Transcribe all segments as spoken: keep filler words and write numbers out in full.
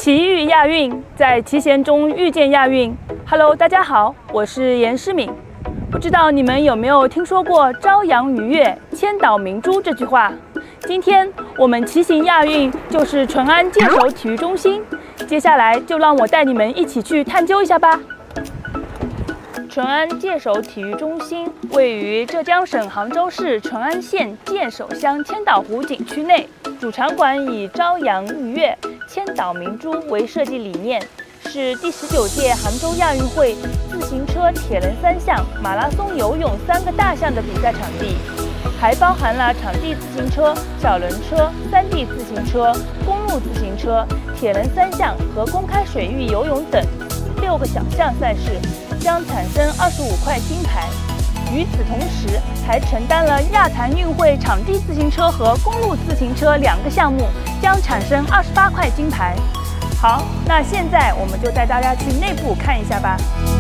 奇遇亚运，在奇贤中遇见亚运。Hello， 大家好，我是严诗敏。不知道你们有没有听说过“朝阳鱼跃，千岛明珠”这句话？今天我们骑行亚运就是淳安界首体育中心，接下来就让我带你们一起去探究一下吧。淳安界首体育中心位于浙江省杭州市淳安县界首乡千岛湖景区内，主场馆以“朝阳鱼跃，千岛明珠”为设计理念，是第十九届杭州亚运会自行车、铁人三项、马拉松、游泳三个大项的比赛场地，还包含了场地自行车、小轮车、山地自行车、公路自行车、铁人三项和公开水域游泳等六个小项赛事，将产生二十五块金牌。与此同时，还承担了亚残运会场地自行车和公路自行车两个项目，将产生二十八块金牌。好，那现在我们就带大家去内部看一下吧。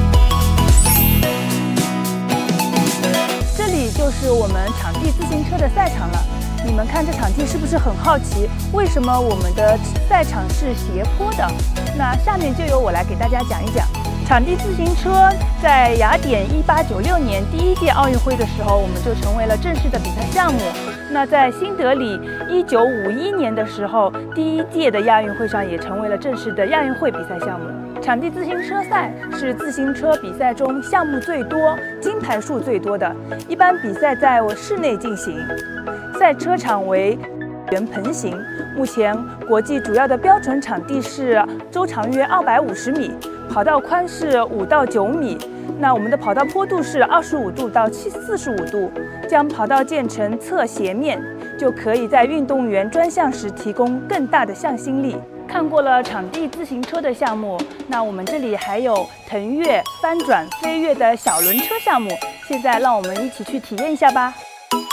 这里就是我们场地自行车的赛场了。你们看这场地是不是很好奇，为什么我们的赛场是斜坡的？那下面就由我来给大家讲一讲。场地自行车在雅典一八九六年第一届奥运会的时候，我们就成为了正式的比赛项目。那在新德里一九五一年的时候，第一届的亚运会上也成为了正式的亚运会比赛项目。场地自行车赛是自行车比赛中项目最多、金牌数最多的，一般比赛在室内进行。赛车场为圆盆形，目前国际主要的标准场地是周长约二百五十米，跑道宽是五到九米。那我们的跑道坡度是二十五度到四十五度，将跑道建成侧斜面，就可以在运动员专项时提供更大的向心力。看过了场地自行车的项目，那我们这里还有腾跃、翻转、飞跃的小轮车项目，现在让我们一起去体验一下吧。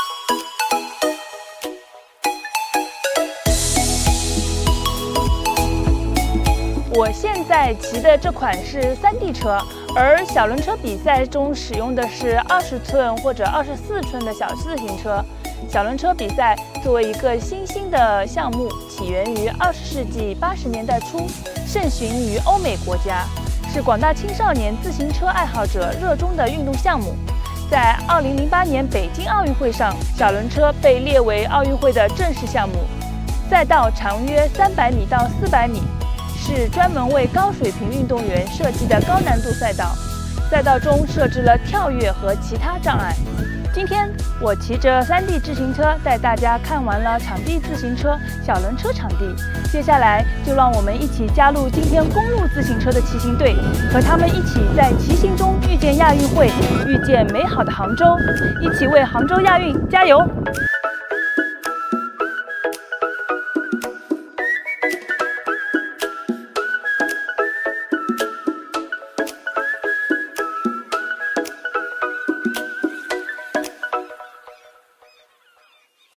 我现在骑的这款是山地车，而小轮车比赛中使用的是二十寸或者二十四寸的小自行车。小轮车比赛作为一个新兴的项目，起源于二十世纪八十年代初，盛行于欧美国家，是广大青少年自行车爱好者热衷的运动项目。在二零零八年北京奥运会上，小轮车被列为奥运会的正式项目，赛道长约三百米到四百米。是专门为高水平运动员设计的高难度赛道，赛道中设置了跳跃和其他障碍。今天我骑着山地自行车带大家看完了场地自行车、小轮车场地，接下来就让我们一起加入今天公路自行车的骑行队，和他们一起在骑行中遇见亚运会，遇见美好的杭州，一起为杭州亚运加油！